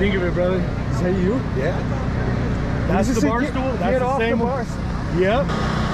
think of it, brother? Is that you? Yeah. That's the bar stool? That's the same one? Yep.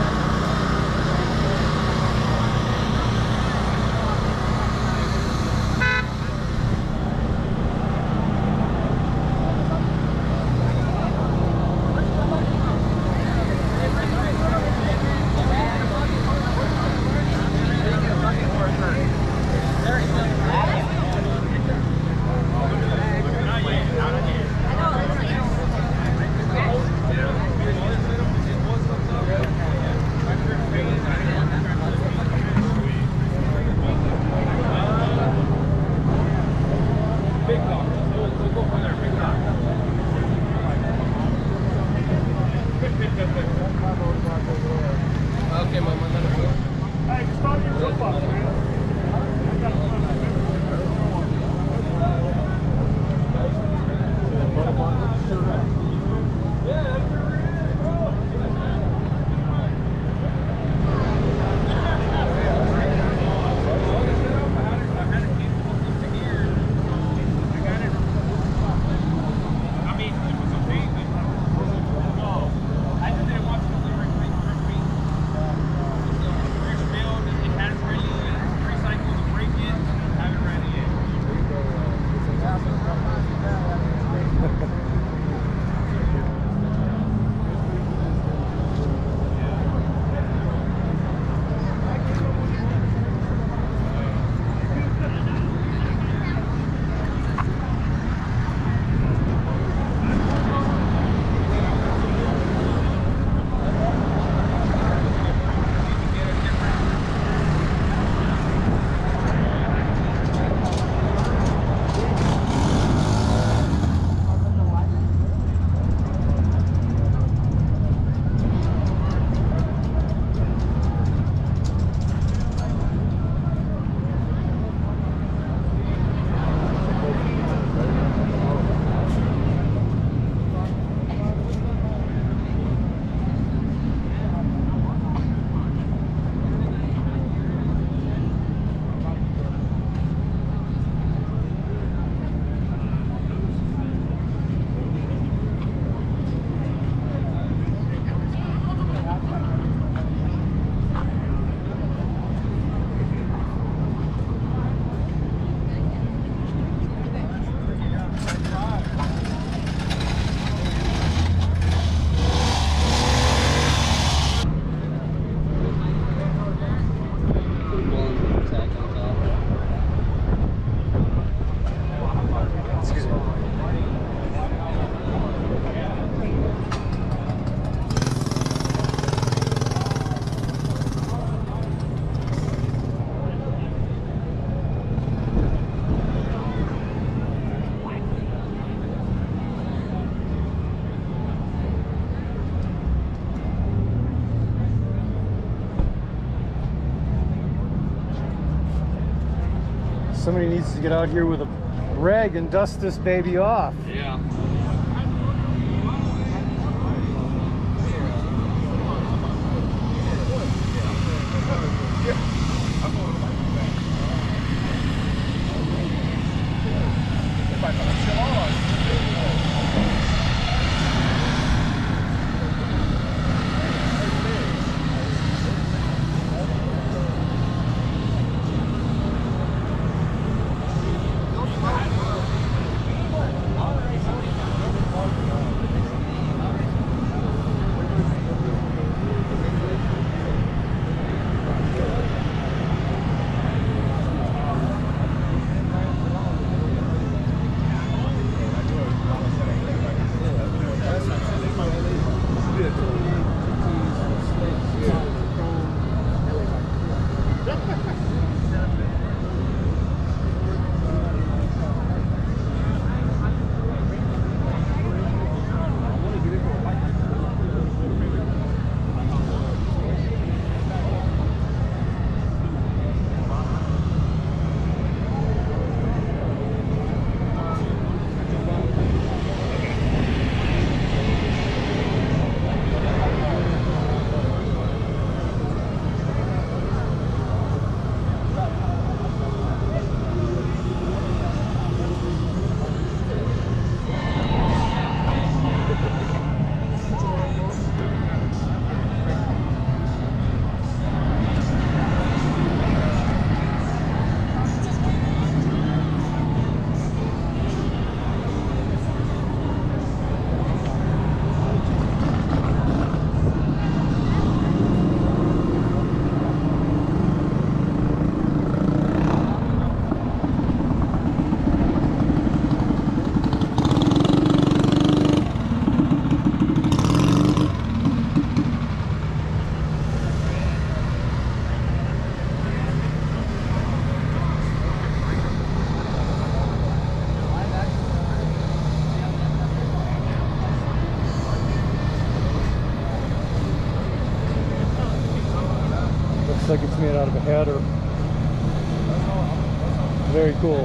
Somebody needs to get out here with a rag and dust this baby off. Yeah. like it's made out of a header. Very cool.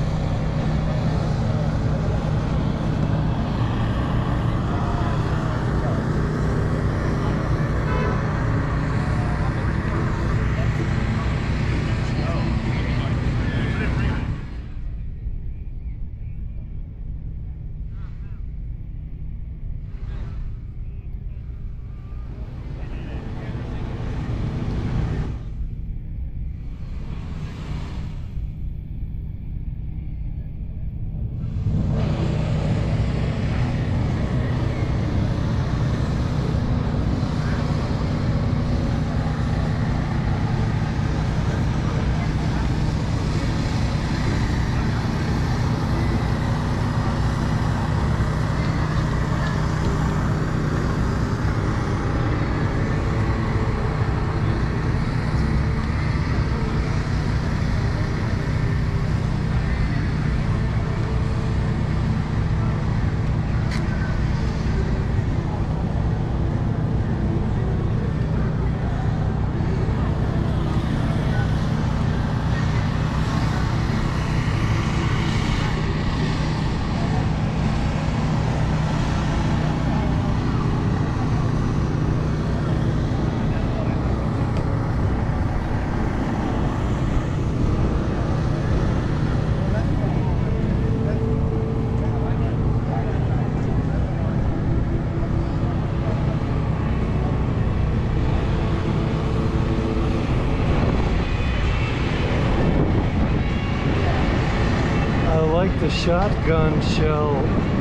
The shotgun shell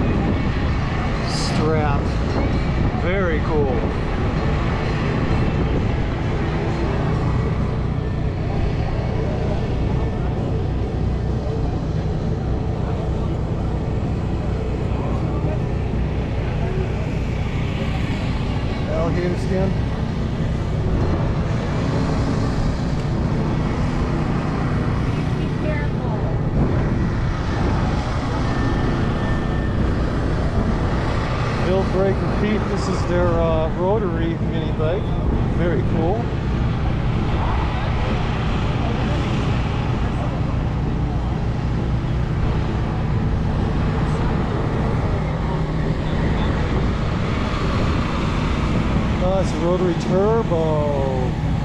strap, very cool. Alligator skin. Break Repeat. This is their rotary mini bike. Very cool. Oh, it's a rotary turbo.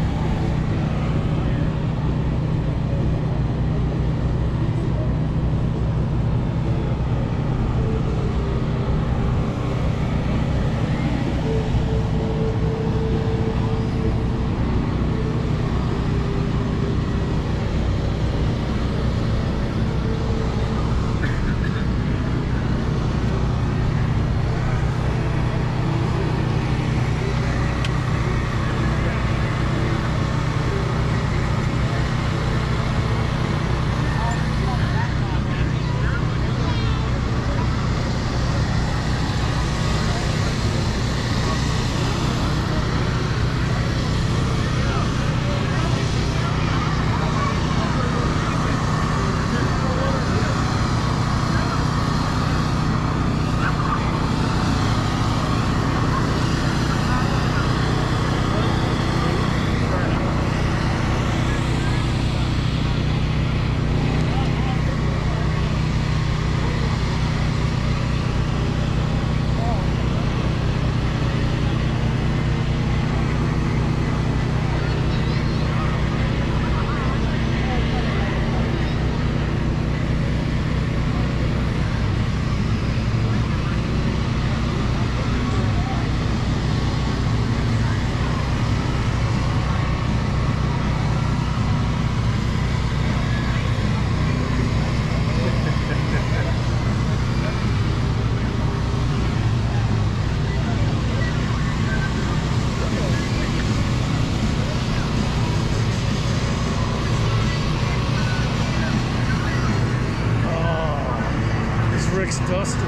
Rick's Duster.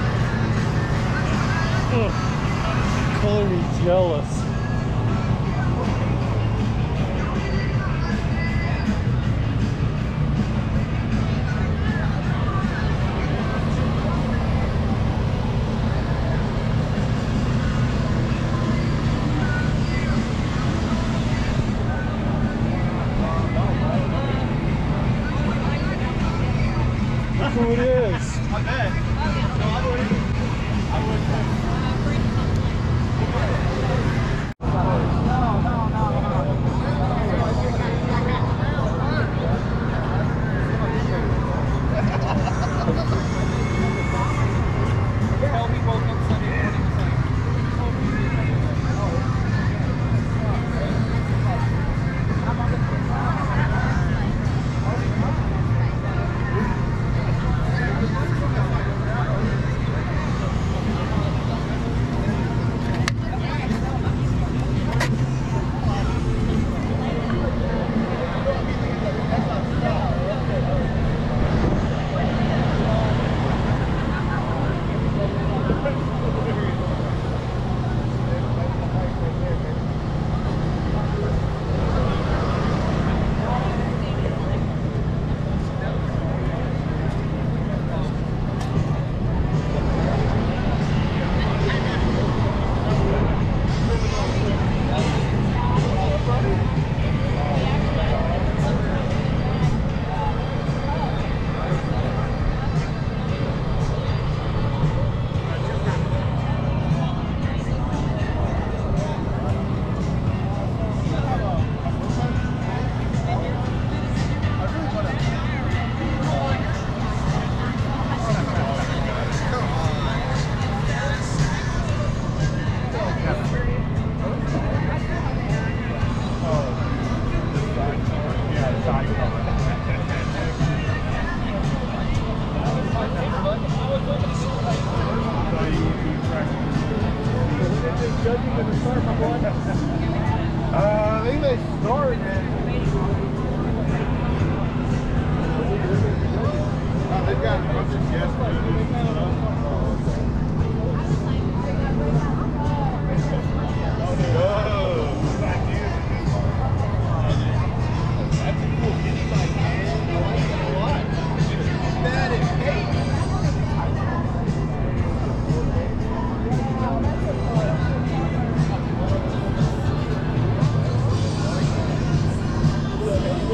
Ugh. Color me jealous.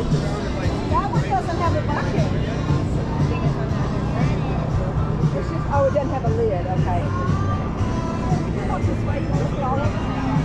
That one doesn't have a bucket. It's just, oh, it doesn't have a lid. Okay. Walk this way. You want to put all of them?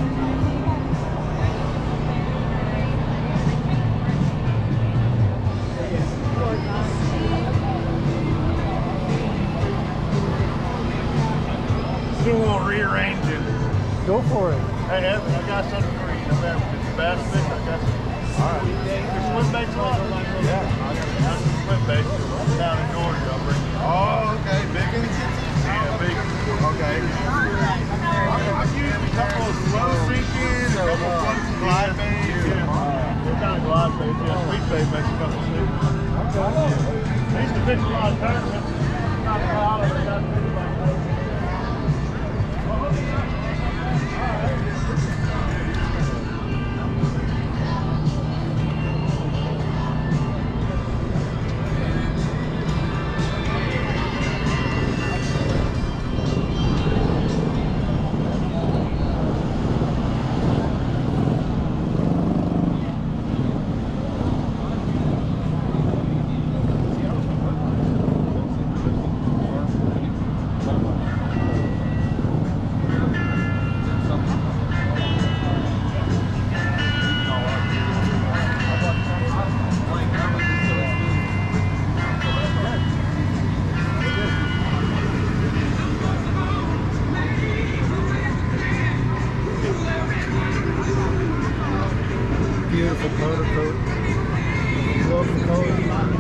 Do a little rearranging. Go for it. Hey, Evan, I got something for you. No matter if it's bass fish, I got some. All right. Your swim baits a lot? Yeah. I got some swim baits down in Georgia. I'll bring you. Oh, okay. Big ones? Yeah, big. Okay. I've used a couple of slow sinking, a couple of floats and glide baits. Yeah. They're kind of glide baits. Yeah, sweet bait makes a couple of sinks. I used to fish a lot of tournaments. Not a lot of it. Got fish like that. Beautiful powder coat. Love the color.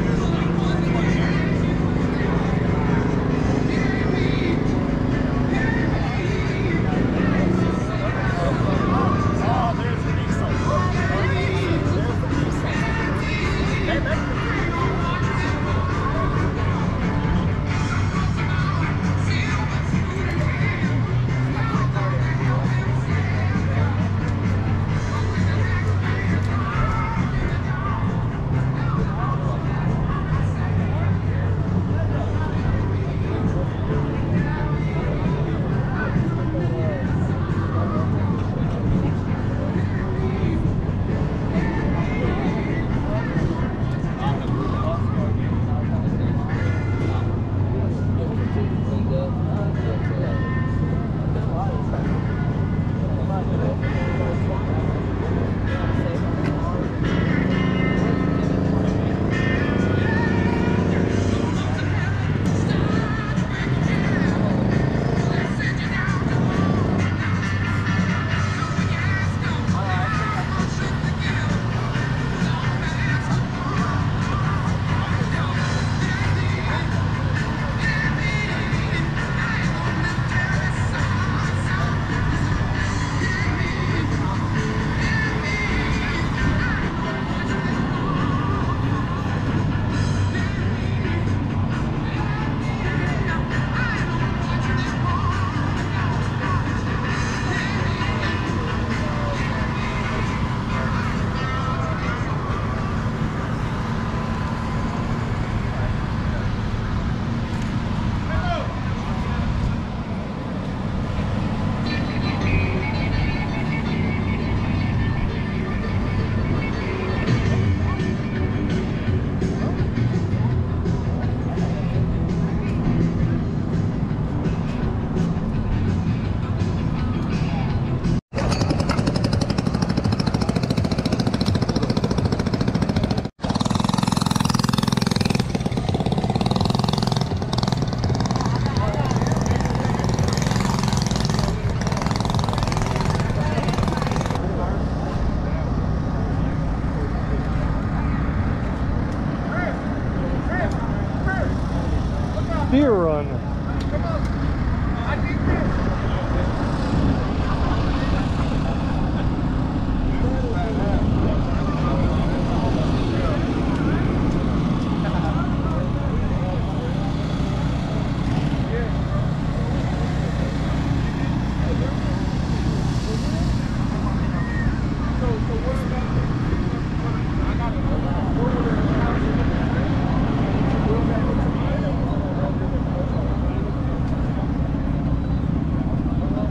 Beer run.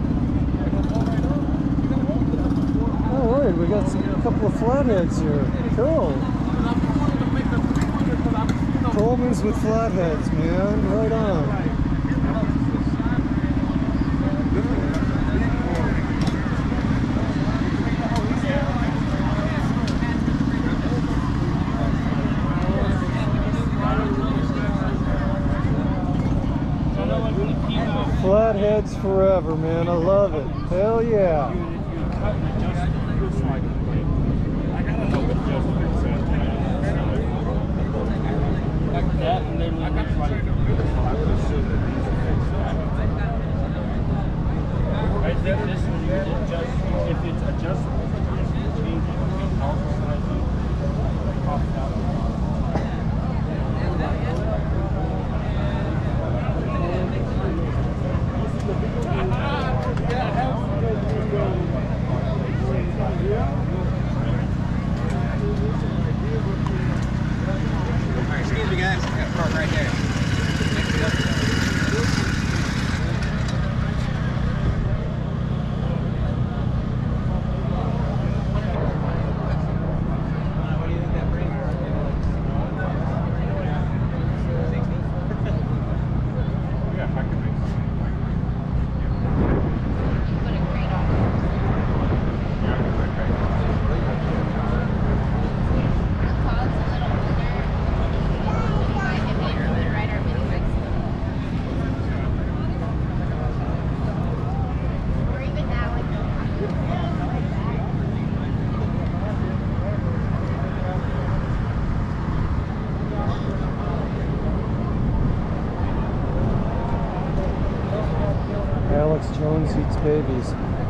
We got a couple of flatheads here. Cool. Coleman's with flatheads, man. Right on. Flatheads forever, man. I love it. Hell yeah. That and then looks like I think this one you adjust if it's adjustable, you can change it between alpha sizing and pops out. Excuse me, guys. I got a park right there. What do you think that brings? Yeah, I can make something like that. Put a crate on. Yeah, I can make that. The pod's a little older. We might get able to ride our mini bikes. Or even now, like Alex Jones eats babies.